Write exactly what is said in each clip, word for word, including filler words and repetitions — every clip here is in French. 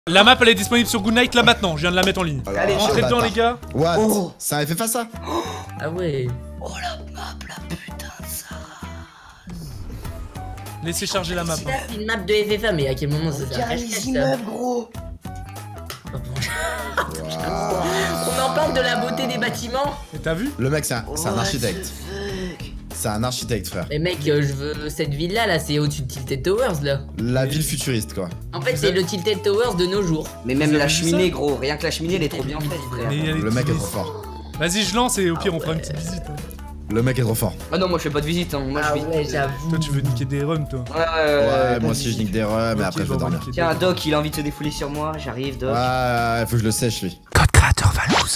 La map elle est disponible sur Goodnight là maintenant, je viens de la mettre en ligne. Allez, rentrez dedans les gars. What Oh. Ça avait fait face ça. Ah ouais. Oh la map, la putain de ça. Laissez charger la map. C'est là, c'est une map de F F A, mais à quel moment ça sert à Regarde les cache-cache, ça immeubles, gros. On en parle de la beauté des bâtiments. Et t'as vu? Le mec c'est un, c'est un What architecte. the fuck. C'est un architecte frère. Mais mec, euh, je veux cette ville là, là c'est au-dessus de Tilted Towers là. La ville futuriste quoi. En fait, c'est le Tilted Towers de nos jours. Mais même Vous la avez vu cheminée, ça gros. Rien que la cheminée, elle est trop bien faite, frère. Mais elle est Le mec est toute- trop fort. Vas-y je lance et au pire on fera une ouais. petite visite. hein. Le mec est trop fort. Ah non, moi je fais pas de visite, hein. Moi Ah je vis. ouais, j'avoue. Toi tu veux niquer des runs toi. Ouais, ouais, ouais. Ouais, pas moi de aussi je visite. nique des rums mais Ok, après je bah, vais on va dormir. niquer Tiens, des- Doc, il a envie de se défouler sur moi. J'arrive, Doc. Ouais, faut que je le sèche lui. Code créateur Valouz.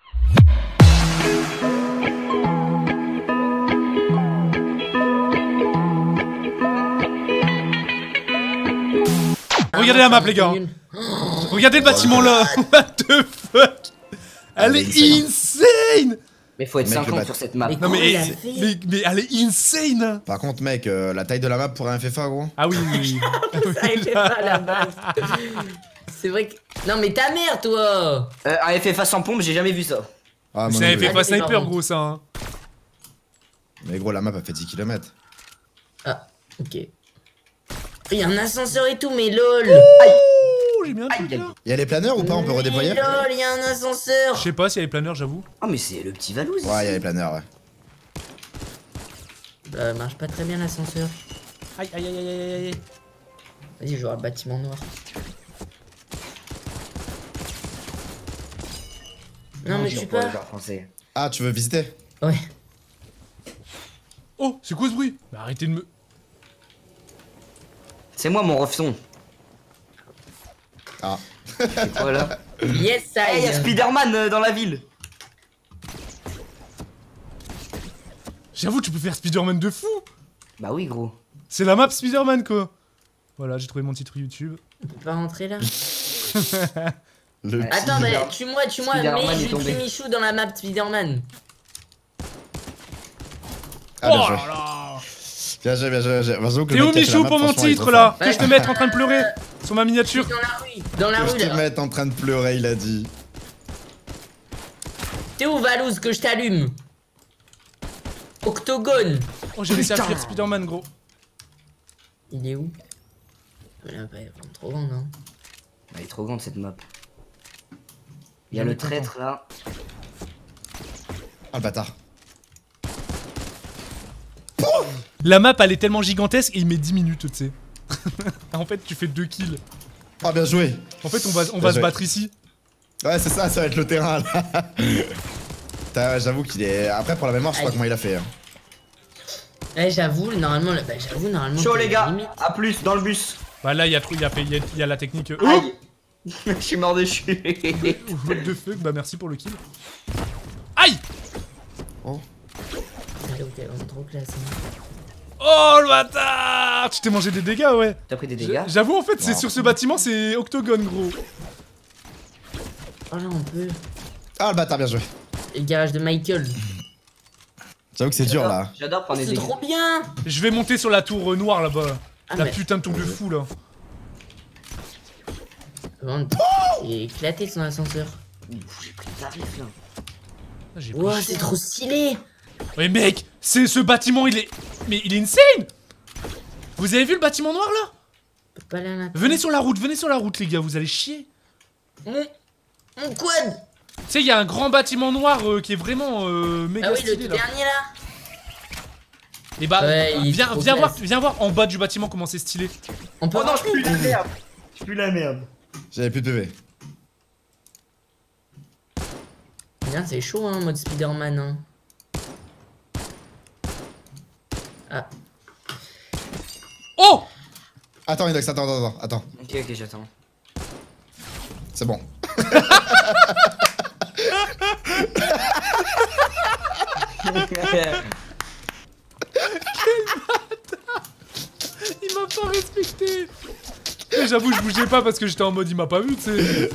Regardez la map les gars. Regardez le bâtiment là. What the fuck. Elle Elle est est insane. Mais faut être Mec, le cinquante bat- sur cette map. Mais Non mais, Comment il a c'est- fait mais, mais elle est insane. Par contre mec, euh, la taille de la map pour un F F A gros. Ah oui oui. oui. Ça il fait pas la base. C'est vrai que. Non mais ta mère toi. Euh, un F F A sans pompe, j'ai jamais vu ça. Ah, C'est mon un Dieu. F F A Allez, sniper pardon. gros ça. hein. Mais gros la map a fait dix kilomètres. Ah, ok. Il y a un ascenseur et tout, mais lol. Ouh, j'ai bien un truc Aïe, aïe. là. Il y a les planeurs ou pas? On peut redéployer? Mais lol, il y a un ascenseur. Je sais pas s'il y a les planeurs j'avoue. Ah, mais c'est le petit Valouz. Ouais, il y a les planeurs ouais. Bah, marche pas très bien l'ascenseur. Aïe aïe aïe aïe aïe aïe. Vas-y, je vois le bâtiment noir. Non, mais j'y je suis reprends pas. le genre français. Ah, tu veux visiter? Ouais. Oh c'est quoi ce bruit? Bah, arrêtez de me. C'est moi mon refson. Ah. C'est quoi là? Yes, ça Eh, y y'a est. Spider-Man euh, dans la ville. J'avoue tu peux faire Spider-Man de fou. Bah oui, gros. C'est la map Spider-Man quoi. Voilà j'ai trouvé mon titre YouTube. On peut pas rentrer là. Le Ouais. Attends, petit- mais tue-moi, tue-moi, Spider-Man mais est je tombé. tue Michou dans la map Spider-Man. Ah, bien Oh joué. là là. Bien joué, bien joué, bien joué. Vas-y, que T'es le où mec qui a fait la Michou map, pour mon franchement, il est titre trop là? fort. Que je te mette en train de pleurer sur ma miniature. Dans la rue, dans la Que je rue te là. mette en train de pleurer, il a dit. T'es où Valouz que je t'allume? Octogone. Oh j'ai réussi à fuir Spider-Man gros. Il est où? Elle va pas être trop grande, hein. Elle est trop grande cette map. Il y a Non, le mais content. traître là. Ah le bâtard. La map elle est tellement gigantesque et il met dix minutes tu sais. En fait tu fais deux kills. Oh bien joué. En fait on va, on Bien va se joué. battre ici. Ouais c'est ça, ça va être le terrain là. Putain, ouais, j'avoue qu'il est... Après pour la mémoire je sais pas Aïe. comment il a fait. hein. Ouais, j'avoue, normalement, bah, j'avoue, normalement. Chaud t'as les une gars, limite. à plus dans le bus. Bah là il y a, trop- il y a, il y a, il y a la technique. Oh Aïe. Je suis mort dessus. What the fuck, bah merci pour le kill. Aïe. Allez, ok, vraiment trop classe. hein. Oh le bâtard. Tu t'es mangé des dégâts ouais. T'as pris des dégâts? J'avoue en fait c'est Wow. sur ce bâtiment c'est octogone gros. Oh là, on peut. Ah le bâtard, bien joué. Et le garage de Michael. J'avoue que c'est dur là. J'adore Oh, prendre des c'est dégâts. trop bien. Je vais monter sur la tour euh, noire là-bas. Ah, La mais- putain de tour de fou là. Vraiment, il est éclaté son ascenseur. Ouf, j'ai pris le tarif là. Ah, j'ai Ouah, pris c'est cher. trop stylé. Mais mec, c'est ce bâtiment il est... Mais il est insane. Vous avez vu le bâtiment noir là? On peut pas aller à l'intérieur. Venez sur la route, venez sur la route les gars, vous allez chier. Mon, mon quad. Tu sais il y a un grand bâtiment noir euh, qui est vraiment euh, méga Ah oui, le stylé tout là. dernier là. Et bah Ouais, il est viens, trop viens voir, classe. viens voir en bas du bâtiment comment c'est stylé. On peut Oh non, je pue la merde. Je pue la merde. J'avais plus de P V. Bien, c'est chaud, hein, mode Spider-Man. Hein. Ah, Oh. Attends Inox, attends, attends, attends, attends. Ok, ok, j'attends. C'est bon. Il m'a pas respecté. Mais j'avoue je bougeais pas parce que j'étais en mode il m'a pas vu tu sais.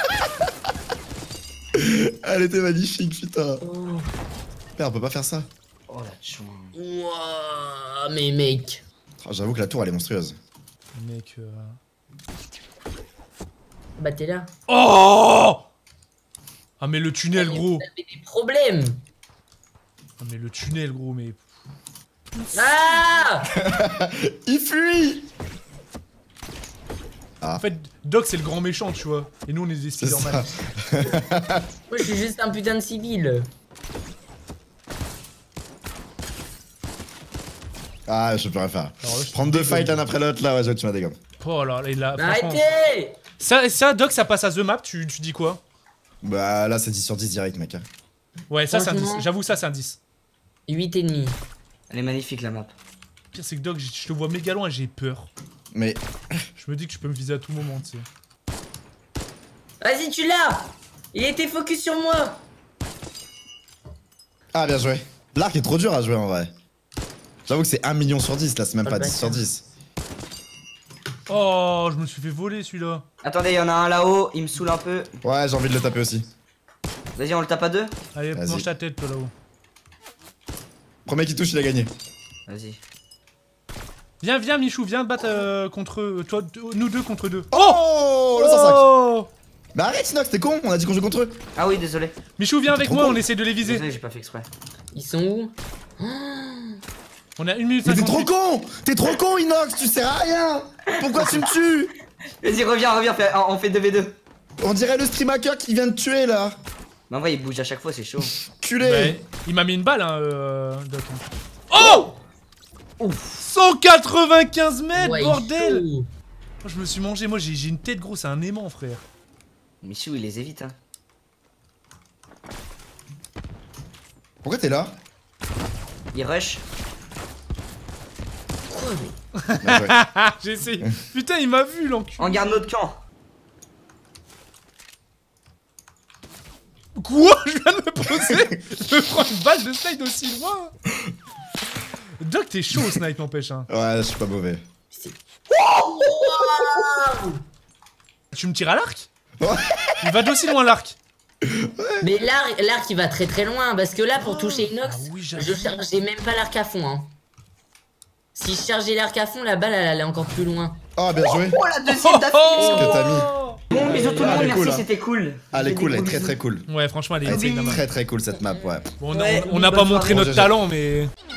Elle était magnifique, putain. oh. Merde, on peut pas faire ça. Oh la chouin. Ouah, mais mec. Oh, j'avoue que la tour elle est monstrueuse. Mec euh... Bah t'es là. Oh! Ah mais le tunnel Vous gros. avez des problèmes. Ah mais le tunnel gros mais... Ah! Il fuit. En fait, Doc c'est le grand méchant tu vois. Et nous on est des C'est Spider-Man. ça. Moi je suis juste un putain de civil. Ah, je peux rien faire. Alors là, je Prendre te deux fights dégomme. l'un après l'autre, là, ouais, je tu m'as dégomme. Oh là là, il a... franchement- Arrêtez! Ça, ça, Doc, ça passe à The Map, tu, tu dis quoi? Bah là, c'est dix sur dix direct, mec. hein. Ouais, ça c'est un Franchement- dix. J'avoue, ça c'est un dix. huit et demi. Elle est magnifique la map. Le pire, c'est que Doc, je je te vois méga loin et j'ai peur. Mais Je me dis que tu peux me viser à tout moment, tu sais. Vas-y, tu l'as! Il était focus sur moi! ah, bien joué. L'arc est trop dur à jouer en vrai. J'avoue que c'est un million sur dix, là, c'est même Oh, pas le dix sur bâtard. dix. Oh, je me suis fait voler celui-là. Attendez, il y en a un là-haut, il me saoule un peu. Ouais, j'ai envie de le taper aussi. Vas-y, on le tape à deux. Allez, Vas-y. mange ta tête, toi là-haut. Premier qui touche, il a gagné. Vas-y. Viens, viens, Michou, viens te battre euh, contre eux. Toi, t- nous deux contre deux. Oh, le cent cinq. Oh Bah arrête, Inox, t'es con, on a dit qu'on joue contre eux. Ah oui, désolé. Michou, viens avec trop moi, con. on essaie de les viser. Désolé, j'ai pas fait exprès. Ils sont où? On a une minute Mais t'es trop cinquante-huit. con. T'es trop con, Inox, tu sers à rien. Pourquoi tu me tues? Vas-y, reviens, reviens, fais- on fait deux v deux. On dirait le stream hacker qui vient de tuer, là. Mais en vrai, il bouge à chaque fois, c'est chaud. Culé. Ouais, il m'a mis une balle, hein, euh, Doc. Oh cent quatre-vingt-quinze mètres, Ouais, bordel chaud. Moi, je me suis mangé, moi j'ai j'ai une tête gros, c'est un aimant, frère. Michou, il les évite, hein. Pourquoi t'es là? Il rush. Quoi, mais- Bien joué. Ah, j'ai essayé. Putain, il m'a vu, l'enculé. On garde notre camp. Quoi? Je viens de me poser. Je me prends une balle de slide aussi loin. Doc, t'es chaud au snipe, n'empêche. Hein. Ouais, je suis pas mauvais. C'est- Tu me tires à l'arc? Ouais. Il va d'aussi loin l'arc. Mais l'arc, l'arc il va très très loin parce que là pour toucher Inox, Ah oui, j'avoue. je chargeais même pas l'arc à fond. Hein. Si je chargeais l'arc à fond, la balle elle allait encore plus loin. Oh, bien joué. Oh, la deuxième d'affilée. que t'as mis. Bon bisous tout le Ah, monde, elle est merci, cool, hein. c'était cool. Ah, elle est J'ai cool, des elle est gros très bisous. très cool. Ouais, franchement, elle est Elle insane, est la map. très très cool cette map, ouais. Bon, on a- Ouais, on n'a bonne pas montré soirée. notre Bon, G G. talent, mais.